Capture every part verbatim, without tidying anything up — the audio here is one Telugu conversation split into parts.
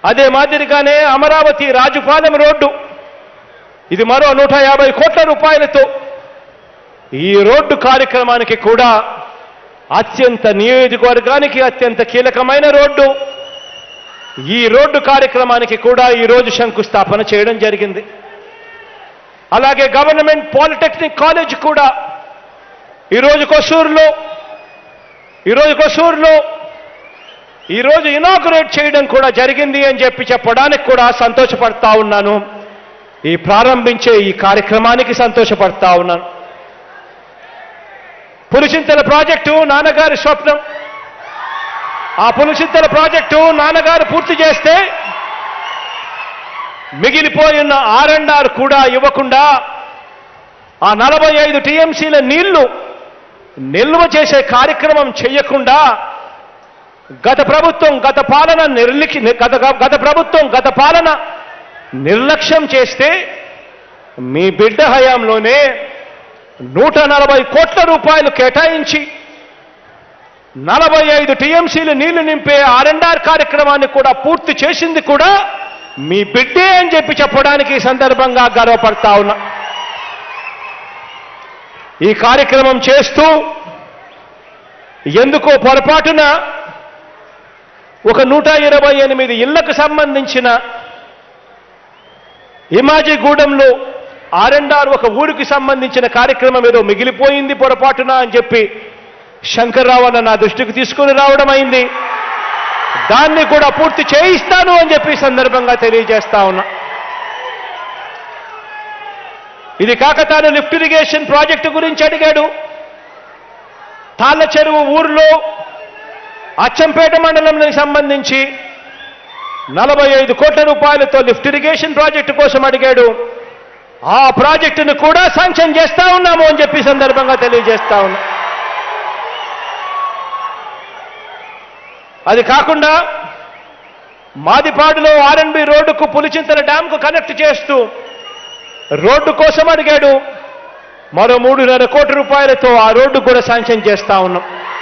అదే మాదిరిగానే అమరావతి రాజుపాలెం రోడ్డు, ఇది మరో నూట యాభై కోట్ల రూపాయలతో ఈ రోడ్డు కార్యక్రమానికి కూడా అత్యంత నియోజకవర్గానికి అత్యంత కీలకమైన రోడ్డు, ఈ రోడ్డు కార్యక్రమానికి కూడా ఈరోజు శంకుస్థాపన చేయడం జరిగింది. అలాగే గవర్నమెంట్ పాలిటెక్నిక్ కాలేజ్ కూడా ఈరోజు కొసూరులో ఈరోజు కొసూరులో ఈరోజు ఇనాగ్రేట్ చేయడం కూడా జరిగింది అని చెప్పి చెప్పడానికి కూడా సంతోషపడతా ఉన్నాను. ఈ ప్రారంభించే ఈ కార్యక్రమానికి సంతోషపడతా ఉన్నాను. పులిచింతల ప్రాజెక్టు నాన్నగారి స్వప్నం. ఆ పులిచింతల ప్రాజెక్టు నాన్నగారు పూర్తి చేస్తే మిగిలిపోయిన ఆర్ అండ్ ఆర్ కూడా ఇవ్వకుండా ఆ నలభై ఐదు టీఎంసీల నీళ్లు నిల్వ చేసే కార్యక్రమం చేయకుండా గత ప్రభుత్వం గత పాలన నిర్లిఖి గత గత ప్రభుత్వం గత పాలన నిర్లక్ష్యం చేస్తే మీ బిడ్డ హయాంలోనే నూట నలభై కోట్ల రూపాయలు కేటాయించి నలభై ఐదు టీఎంసీలు నీళ్లు నింపే ఆర్ అండ్ ఆర్ కార్యక్రమాన్ని కూడా పూర్తి చేసింది కూడా మీ బిడ్డే అని చెప్పి చెప్పడానికి ఈ సందర్భంగా గర్వపడతా ఉన్నా. ఈ కార్యక్రమం చేస్తూ ఎందుకో పొరపాటున ఒక నూట ఇరవై ఎనిమిది ఇళ్లకు సంబంధించిన ఇమాజిగూడెంలో ఆర్ అండ్ ఆర్ ఒక ఊరికి సంబంధించిన కార్యక్రమం ఏదో మిగిలిపోయింది పొరపాటున అని చెప్పి శంకర్రావు అన్న నా దృష్టికి తీసుకుని రావడం అయింది. దాన్ని కూడా పూర్తి చేయిస్తాను అని చెప్పి సందర్భంగా తెలియజేస్తా ఉన్నా. ఇది కాక తాను లిఫ్ట్ ఇరిగేషన్ ప్రాజెక్టు గురించి అడిగాడు. తాళ్ళ చెరువు ఊరిలో అచ్చంపేట మండలంకి సంబంధించి నలభై ఐదు కోట్ల రూపాయలతో లిఫ్ట్ ఇరిగేషన్ ప్రాజెక్టు కోసం అడిగాడు. ఆ ప్రాజెక్టును కూడా శాంక్షన్ చేస్తా ఉన్నాము అని చెప్పి సందర్భంగా తెలియజేస్తా ఉన్నా. అది కాకుండా మాదిపాడులో ఆర్ అండ్ బి రోడ్డుకు పులిచింతల డ్యాంకు కనెక్ట్ చేస్తూ రోడ్డు కోసం అడిగాడు. మరో మూడున్నర కోట్ల రూపాయలతో ఆ రోడ్డు కూడా శాంక్షన్ చేస్తా ఉన్నాం.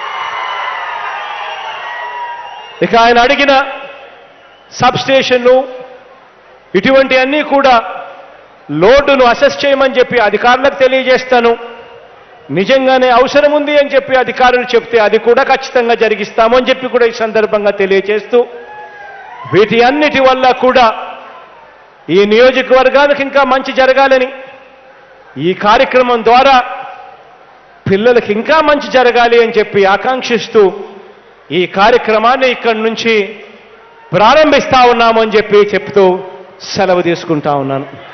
ఇక ఆయన అడిగిన సబ్ స్టేషన్లు ఇటువంటి అన్నీ కూడా లోడును అసెస్ చేయమని చెప్పి అధికారులకు తెలియజేస్తాను. నిజంగానే అవసరం ఉంది అని చెప్పి అధికారులు చెప్తే అది కూడా ఖచ్చితంగా జరిగిస్తాము అని చెప్పి కూడా ఈ సందర్భంగా తెలియజేస్తూ వీటి అన్నిటి వల్ల కూడా ఈ నియోజకవర్గానికి ఇంకా మంచి జరగాలని, ఈ కార్యక్రమం ద్వారా పిల్లలకి ఇంకా మంచి జరగాలి అని చెప్పి ఆకాంక్షిస్తూ ఈ కార్యక్రమాన్ని ఇక్కడి నుంచి ప్రారంభిస్తా ఉన్నామని చెప్పి చెప్తూ సెలవు తీసుకుంటా ఉన్నాను.